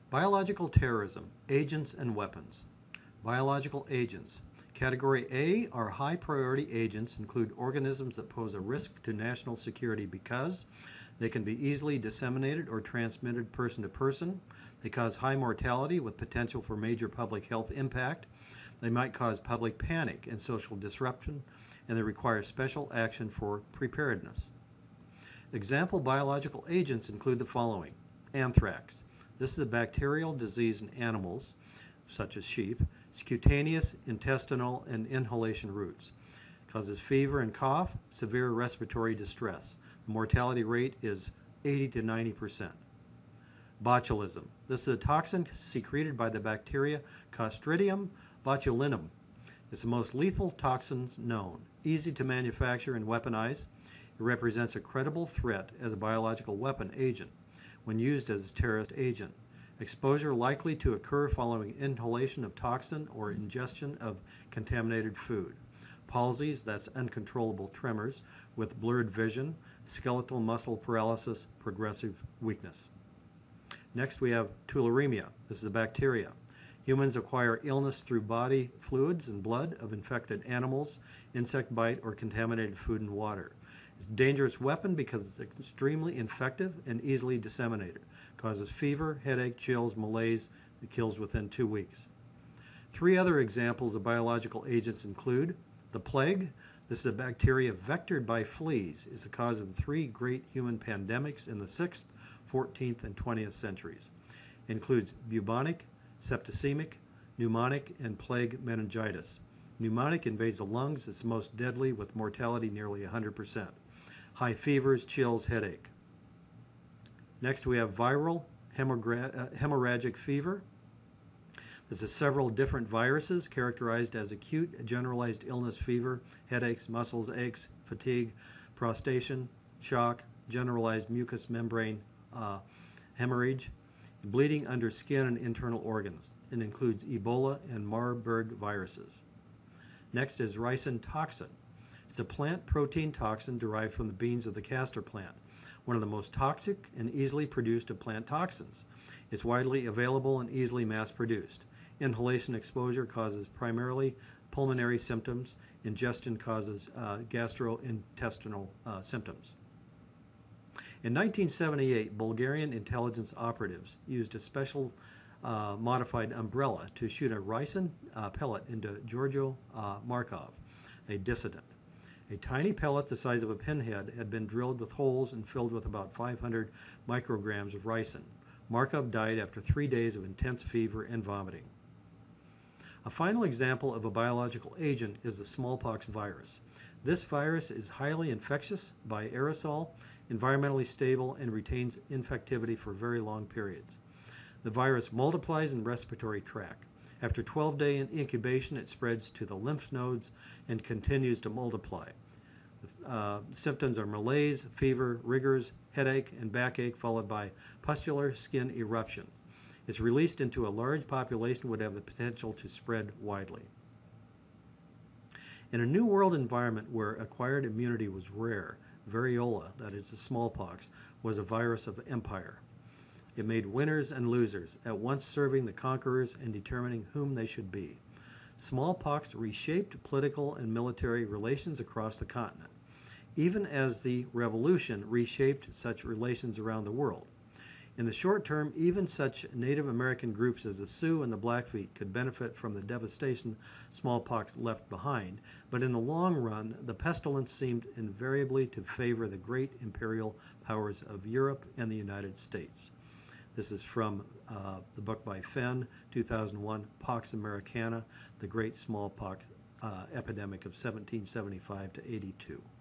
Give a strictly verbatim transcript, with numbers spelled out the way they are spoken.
Biological terrorism, agents and weapons. Biological agents. Category A are high priority agents, include organisms that pose a risk to national security because they can be easily disseminated or transmitted person to person. They cause high mortality with potential for major public health impact. They might cause public panic and social disruption, and they require special action for preparedness. Example biological agents include the following. Anthrax. This is a bacterial disease in animals, such as sheep. It's cutaneous, intestinal, and inhalation routes. It causes fever and cough, severe respiratory distress. The mortality rate is eighty to ninety percent. Botulism. This is a toxin secreted by the bacteria Clostridium botulinum. It's the most lethal toxins known, easy to manufacture and weaponize. It represents a credible threat as a biological weapon agent when used as a terrorist agent. Exposure likely to occur following inhalation of toxin or ingestion of contaminated food. Palsies, that's uncontrollable tremors with blurred vision, skeletal muscle paralysis, progressive weakness. Next we have tularemia. This is a bacteria. Humans acquire illness through body fluids and blood of infected animals, insect bite, or contaminated food and water. It's a dangerous weapon because it's extremely infective and easily disseminated. It causes fever, headache, chills, malaise. It kills within two weeks. Three other examples of biological agents include the plague. This is a bacteria vectored by fleas. It's the cause of three great human pandemics in the sixth, fourteenth, and twentieth centuries. It includes bubonic, septicemic, pneumonic, and plague meningitis. Pneumonic invades the lungs. It's most deadly with mortality nearly one hundred percent. High fevers, chills, headache. Next we have viral hemorrhagic fever. This is several different viruses characterized as acute generalized illness fever, headaches, muscles aches, fatigue, prostration, shock, generalized mucous membrane uh, hemorrhage, bleeding under skin and internal organs. It includes Ebola and Marburg viruses. Next is ricin toxin. It's a plant protein toxin derived from the beans of the castor plant, one of the most toxic and easily produced of plant toxins. It's widely available and easily mass-produced. Inhalation exposure causes primarily pulmonary symptoms. Ingestion causes uh, gastrointestinal uh, symptoms. In nineteen seventy-eight, Bulgarian intelligence operatives used a special uh, modified umbrella to shoot a ricin uh, pellet into Giorgio uh, Markov, a dissident. A tiny pellet the size of a pinhead had been drilled with holes and filled with about five hundred micrograms of ricin. Markov died after three days of intense fever and vomiting. A final example of a biological agent is the smallpox virus. This virus is highly infectious by aerosol, environmentally stable, and retains infectivity for very long periods. The virus multiplies in the respiratory tract. After twelve day incubation, it spreads to the lymph nodes and continues to multiply. Uh, symptoms are malaise, fever, rigors, headache, and backache, followed by pustular skin eruption. It's released into a large population would have the potential to spread widely. In a New World environment where acquired immunity was rare, variola, that is the smallpox, was a virus of empire. It made winners and losers, at once serving the conquerors and determining whom they should be. Smallpox reshaped political and military relations across the continent, even as the Revolution reshaped such relations around the world. In the short term, even such Native American groups as the Sioux and the Blackfeet could benefit from the devastation smallpox left behind, but in the long run, the pestilence seemed invariably to favor the great imperial powers of Europe and the United States. This is from uh, the book by Fenn, two thousand one, Pax Americana, the Great Smallpox uh, Epidemic of seventeen seventy-five to eighty-two.